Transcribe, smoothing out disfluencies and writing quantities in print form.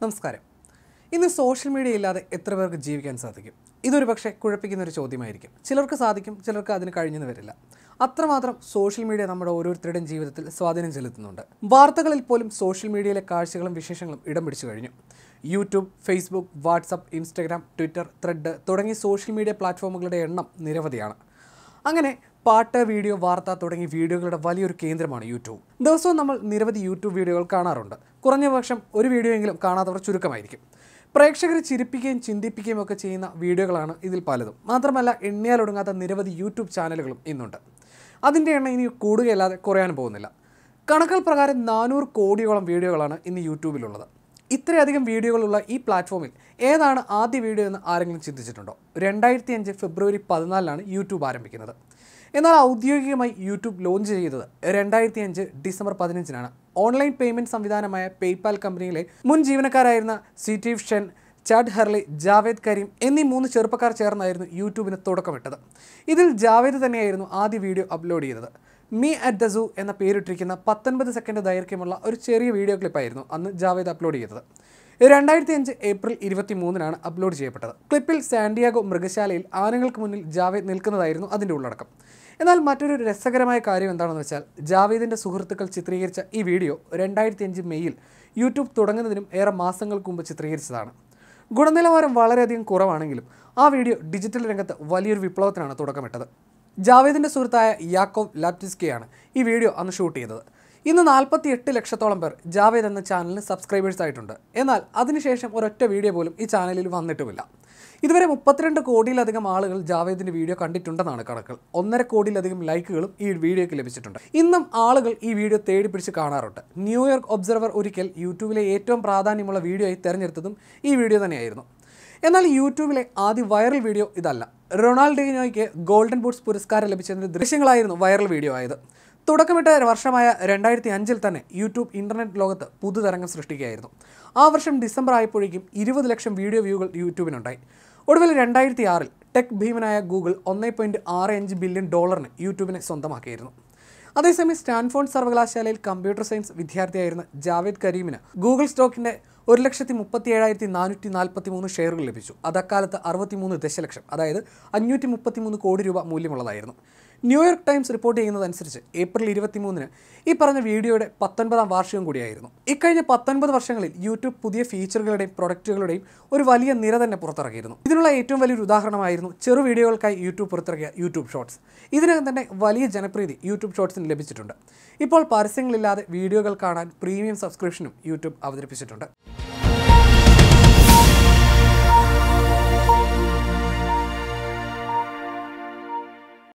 നമസ്കാരം. ഇന്ന് social media ഇല്ലാതെ എത്ര പേർക്ക് ജീവിക്കാൻ സാധിക്കും? ഇതൊരു പക്ഷേ കുഴപ്പിക്കുന്ന ഒരു ചോദ്യമായിരിക്കും. ചിലർക്ക് സാധിക്കും, ചിലർക്ക് അതിന് കഴിഞ്ഞെന്ന് വരില്ല. അത്രമാത്രം സോഷ്യൽ മീഡിയ നമ്മുടെ ഓരോരുത്തരുടെയും ജീവിതത്തിൽ സ്വാധീനം ചെലുത്തുന്നുണ്ട്. വാർത്തകളിൽ പോലും സോഷ്യൽ മീഡിയയിലെ കാഴ്ചകളും വിശേഷങ്ങളും ഇടം പിടിച്ചു കഴിഞ്ഞു. YouTube, Facebook, WhatsApp, Instagram, Twitter, thread തുടങ്ങിയ സോഷ്യൽ മീഡിയ പ്ലാറ്റ്ഫോമുകളുടെ എണ്ണം നിരവധിയാണ്. അങ്ങനെ പാട്ട്, വീഡിയോ, വാർത്ത തുടങ്ങിയ വീഡിയോകളുടെ വലിയൊരു കേന്ദ്രമാണ് യൂട്യൂബ്. ദിവസവും നമ്മൾ നിരവധി യൂട്യൂബ് വീഡിയോകൾ കാണാറുണ്ട്. കുറഞ്ഞ പക്ഷം ഒരു വീഡിയോ എങ്കിലും കാണാത്തവർ ചുരുക്കമായിരിക്കും. പ്രേക്ഷകരെ ചിരിപ്പിക്കുകയും ചിന്തിപ്പിക്കുകയും ഒക്കെ ചെയ്യുന്ന വീഡിയോകളാണ് ഇതിൽ പലതും. മാത്രമല്ല, എണ്ണിയാലൊടുങ്ങാത്ത നിരവധി യൂട്യൂബ് ചാനലുകളും ഇന്നുണ്ട്. അതിൻ്റെ എണ്ണം ഇനി കൂടുകയല്ലാതെ കുറയാനും പോകുന്നില്ല. കണക്കുകൾ പ്രകാരം 400 കോടിയോളം വീഡിയോകളാണ് ഇന്ന് യൂട്യൂബിലുള്ളത്. ഇത്രയധികം വീഡിയോകളുള്ള ഈ പ്ലാറ്റ്ഫോമിൽ ഏതാണ് ആദ്യ വീഡിയോ എന്ന് ആരെങ്കിലും ചിന്തിച്ചിട്ടുണ്ടോ? 2005 ഫെബ്രുവരി 14 യൂട്യൂബ് ആരംഭിക്കുന്നത്. എന്നാൽ ഔദ്യോഗികമായി യൂട്യൂബ് ലോഞ്ച് ചെയ്തത് 2005 ഡിസംബർ 15 ഓൺലൈൻ പേയ്മെൻറ്റ് സംവിധാനമായ പേയ്പാൽ കമ്പനിയിലെ മുൻ ജീവനക്കാരായിരുന്ന Steve Chen, Chad Hurley, Jawed Karim എന്നീ 3 ചെറുപ്പക്കാർ ചേർന്നായിരുന്നു യൂട്യൂബിന് തുടക്കമിട്ടത്. ഇതിൽ ജാവേദ് തന്നെയായിരുന്നു ആദ്യ വീഡിയോ അപ്ലോഡ് ചെയ്തത്. മീ അറ്റ് ദ സൂ എന്ന പേരിട്ടിരിക്കുന്ന 19 സെക്കൻഡ് ദൈർഘ്യമുള്ള ഒരു ചെറിയ വീഡിയോ ക്ലിപ്പായിരുന്നു അന്ന് ജാവേദ് അപ്ലോഡ് ചെയ്തത്. 2005 ഏപ്രിൽ 23 അപ്ലോഡ് ചെയ്യപ്പെട്ടത്. ക്ലിപ്പിൽ സാന്റിയാഗോ മൃഗശാലയിൽ ആനകൾക്ക് മുന്നിൽ ജാവേദ് നിൽക്കുന്നതായിരുന്നു അതിൻ്റെ ഉള്ളടക്കം. എന്നാൽ മറ്റൊരു രസകരമായ കാര്യം എന്താണെന്ന് വെച്ചാൽ, ജാവേദിൻ്റെ സുഹൃത്തുക്കൾ ചിത്രീകരിച്ച ഈ വീഡിയോ 2005 മെയ്യിൽ യൂട്യൂബ് തുടങ്ങുന്നതിനും ഏറെ മാസങ്ങൾക്ക് മുമ്പ് ചിത്രീകരിച്ചതാണ്. ഗുണനിലവാരം വളരെയധികം കുറവാണെങ്കിലും ആ വീഡിയോ ഡിജിറ്റൽ രംഗത്ത് വലിയൊരു വിപ്ലവത്തിനാണ് തുടക്കമിട്ടത്. ജാവേദിൻ്റെ സുഹൃത്തായ യാക്കോവ് ലാപ്റ്റിസ്കിയാണ് ഈ വീഡിയോ അന്ന് ഷൂട്ട് ചെയ്തത്. ഇന്ന് 48 ലക്ഷത്തോളം പേർ ജാവേദ് എന്ന ചാനലിന് സബ്സ്ക്രൈബേഴ്സ് ആയിട്ടുണ്ട്. എന്നാൽ അതിനുശേഷം ഒരൊറ്റ വീഡിയോ പോലും ഈ ചാനലിൽ വന്നിട്ടുമില്ല. ഇതുവരെ 32 കോടിയിലധികം ആളുകൾ ജാവേദിൻ്റെ വീഡിയോ കണ്ടിട്ടുണ്ടെന്നാണ് കണക്കുകൾ. 1.5 കോടിയിലധികം ലൈക്കുകളും ഈ വീഡിയോയ്ക്ക് ലഭിച്ചിട്ടുണ്ട്. ഇന്നും ആളുകൾ ഈ വീഡിയോ തേടി പിടിച്ച് കാണാറുണ്ട്. ന്യൂയോർക്ക് ഒബ്സർവർ ഒരിക്കൽ യൂട്യൂബിലെ ഏറ്റവും പ്രാധാന്യമുള്ള വീഡിയോയായി തിരഞ്ഞെടുത്തതും ഈ വീഡിയോ തന്നെയായിരുന്നു. എന്നാൽ യൂട്യൂബിലെ ആദ്യ വൈറൽ വീഡിയോ ഇതല്ല. റൊണാൾഡീനോയ്ക്ക് ഗോൾഡൻ ബൂട്ട്സ് പുരസ്കാരം ലഭിച്ചതിൻ്റെ ദൃശ്യങ്ങളായിരുന്നു വൈറൽ വീഡിയോ ആയത്. തുടക്കമിട്ട വർഷമായ 2005 തന്നെ യൂട്യൂബ് ഇൻ്റർനെറ്റ് ലോകത്ത് പുതുതരംഗം സൃഷ്ടിക്കുകയായിരുന്നു. ആ വർഷം ഡിസംബർ ആയപ്പോഴേക്കും 20 ലക്ഷം വീഡിയോ വ്യൂകൾ യൂട്യൂബിനുണ്ടായി. ഒടുവിൽ 2006 ടെക് ഭീമനായ ഗൂഗിൾ $1.65 ബില്യൺ യൂട്യൂബിനെ സ്വന്തമാക്കിയിരുന്നു. അതേസമയം സ്റ്റാൻഫോർഡ് സർവകലാശാലയിൽ കമ്പ്യൂട്ടർ സയൻസ് വിദ്യാർത്ഥിയായിരുന്ന ജാവേദ് കരീമിന് ഗൂഗിൾ സ്റ്റോക്കിൻ്റെ 1,37,443 ഷെയറുകൾ ലഭിച്ചു. അത് അക്കാലത്ത് 63 ദശലക്ഷം, അതായത് 533 കോടി രൂപ മൂല്യമുള്ളതായിരുന്നു. ന്യൂയോർക്ക് ടൈംസ് റിപ്പോർട്ട് ചെയ്യുന്നതനുസരിച്ച് ഏപ്രിൽ 23 ഈ പറഞ്ഞ വീഡിയോയുടെ 19ാം വാർഷികം കൂടിയായിരുന്നു. ഇക്കഴിഞ്ഞ 19 വർഷങ്ങളിൽ യൂട്യൂബ് പുതിയ ഫീച്ചറുകളുടെയും പ്രൊഡക്റ്റുകളുടെയും ഒരു വലിയ നിര തന്നെ പുറത്തിറക്കിയിരുന്നു. ഇതിനുള്ള ഏറ്റവും വലിയൊരു ഉദാഹരണമായിരുന്നു ചെറു വീഡിയോകൾക്കായി യൂട്യൂബ് പുറത്തിറക്കിയ യൂട്യൂബ് ഷോർട്സ്. ഇതിനകം തന്നെ വലിയ ജനപ്രീതി യൂട്യൂബ് ഷോർട്സിന് ലഭിച്ചിട്ടുണ്ട്. ഇപ്പോൾ പരസ്യങ്ങളില്ലാതെ വീഡിയോകൾ കാണാൻ പ്രീമിയം സബ്സ്ക്രിപ്ഷനും യൂട്യൂബ് അവതരിപ്പിച്ചിട്ടുണ്ട്.